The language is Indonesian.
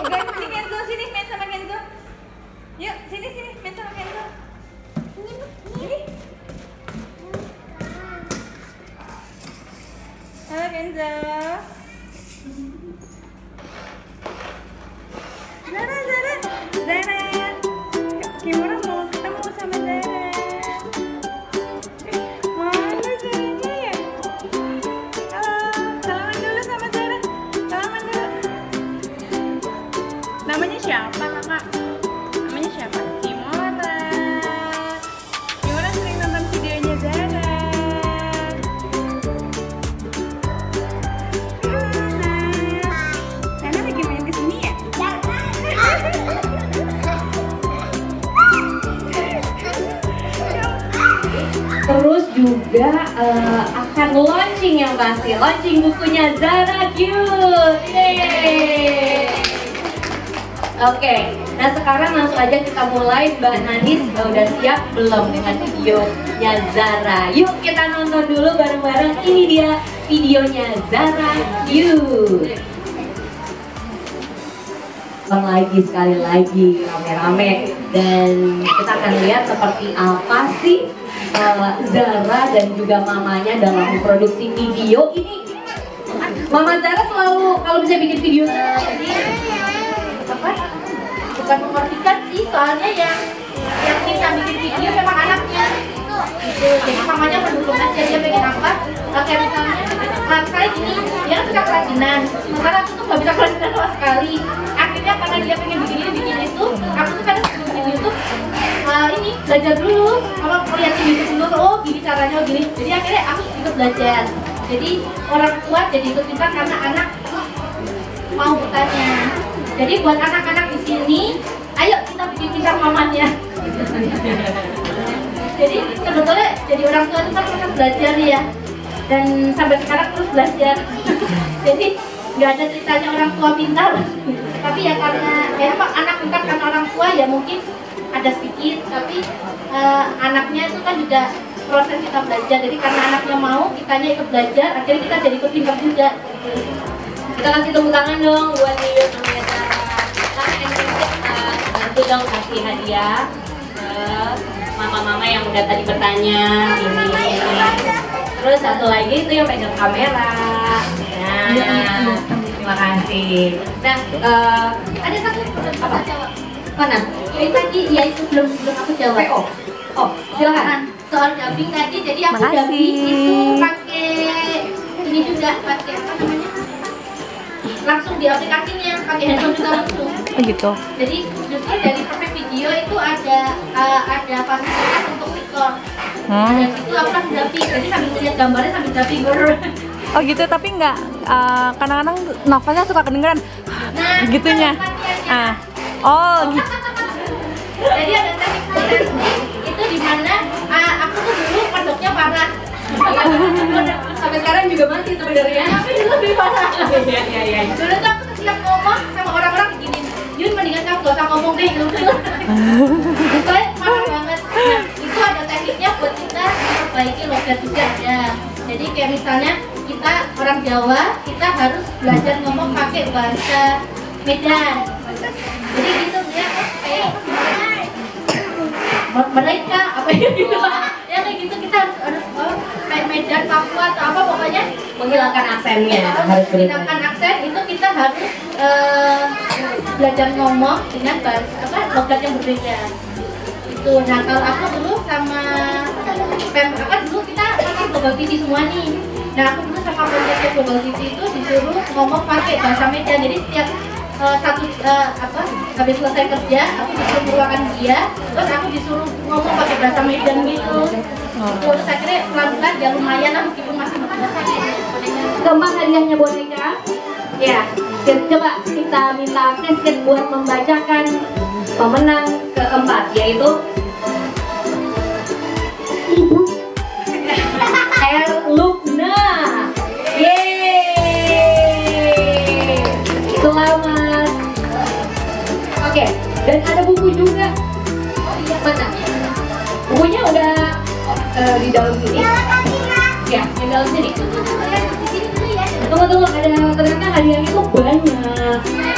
Ini Kenzo, sini main sama Kenzo. Yuk, sini main sama Kenzo. Sini. Halo Kenzo. Zara. Kimura mau ketemu sama Zara. Mana Zaranya ya? Halo, salaman dulu sama Zara. Salaman dulu. Namanya siapa kakak? Namanya siapa? Kimura. Kimura sering nonton videonya Zara. Zara lagi main di sini ya? Terus juga akan launching yang pasti, launching bukunya Zara Cute. Yeay. Oke, nah sekarang langsung aja kita mulai. Mbak Nanis udah siap belum dengan videonya Zara? Yuk kita nonton dulu bareng-bareng. Ini dia videonya Zara Cute. Lagi sekali lagi rame-rame, dan kita akan lihat seperti apa sih Zara dan juga mamanya dalam memproduksi video ini. Mama Zara selalu kalau bisa bikin video apa? Bukan memperhatikan sih, soalnya yang kita bikin video memang anaknya gitu. Jadi mamanya mendukung aja, dia pengen apa? Kayak misalnya sekali gini, dia kan suka kerajinan, sementara aku tuh gak bisa kerajinan sama sekali. Akhirnya karena dia pengen bikin itu, aku tuh kan bikin YouTube ini belajar dulu. Kalau lihat di YouTube dulu, oh gini caranya, oh gini. Jadi akhirnya aku ikut belajar. Jadi orang tua jadi ikut pintar karena anak mau bertanya. Jadi buat anak-anak di sini, ayo kita bikin pintar mamanya. Jadi sebetulnya jadi orang tua itu kan pernah belajar ya, dan sampai sekarang terus belajar. Jadi nggak ada ceritanya orang tua pintar, tapi ya karena anak pintar karena orang tua ya mungkin ada sedikit, tapi anaknya itu kan juga proses kita belajar. Jadi karena anaknya mau, kitanya ikut belajar, akhirnya kita jadi ikut pintar juga. Kita kasih tepuk tangan dong buat Niu namanya Zara. Bantu dong kasih hadiah ke mama-mama yang udah tadi bertanya ini. Terus satu lagi itu yang pegang kamera. Nah, terima kasih. Nah, Ada satu apa? Jawab. mana? Itu tadi ya, itu belum aku jawab. Oh, silakan. Soal dubbing tadi, jadi aku Makasih. dubbing itu pakai ini juga, pakai apa namanya? Langsung di aplikasinya, pakai handphone juga langsung. Oh gitu. Jadi justru dari perfect video itu ada fasilitas untuk record. Dan itu aku langsung dubbing, jadi sambil lihat gambarnya sambil dubbing. Oh gitu, tapi nggak kadang-kadang nafasnya suka kedengeran. Nah, Gitunya. latihannya. Oh gitu. Jadi ada teknik teknik itu di mana aku tuh dulu pondoknya parah. Sampai sekarang juga masih sebenarnya. Tapi dulu lebih parah. Iya. Dulu tuh aku setiap ngomong sama orang-orang begini, Yun mendingan kamu gak usah ngomong deh gitu. Soalnya parah banget. Nah, itu ada tekniknya buat kita memperbaiki logat juga ada. Jadi kayak misalnya kita orang Jawa, kita harus belajar ngomong pakai bahasa Medan. Jadi gitu ya, kayak mereka apa ya gitu. Ya kayak gitu kita harus kayak Medan, Papua atau apa pokoknya Menghilangkan aksennya harus menghilangkan aksen itu kita harus belajar ngomong dengan bahasa logat yang berbeda. Itu. Nah kalau aku dulu sama dulu kita pakai Global TV semua nih. Nah aku dulu sama proyek Global TV itu disuruh ngomong pakai bahasa Medan. Jadi setiap habis selesai kerja aku disuruh meruakan dia, terus aku disuruh ngomong pakai bahasa Medan gitu. Terus akhirnya pelan-pelan ya lumayan lah meskipun masih Keempat hadiahnya boneka. Ya, coba kita minta Kesket buat membacakan pemenang keempat, yaitu Ibu Lubna. Yeay, selamat. Oke, dan ada buku juga. Mana? Bukunya udah di dalam sini. Ya, di dalam sini. Tunggu, ada ternyata hadiahnya itu banyak.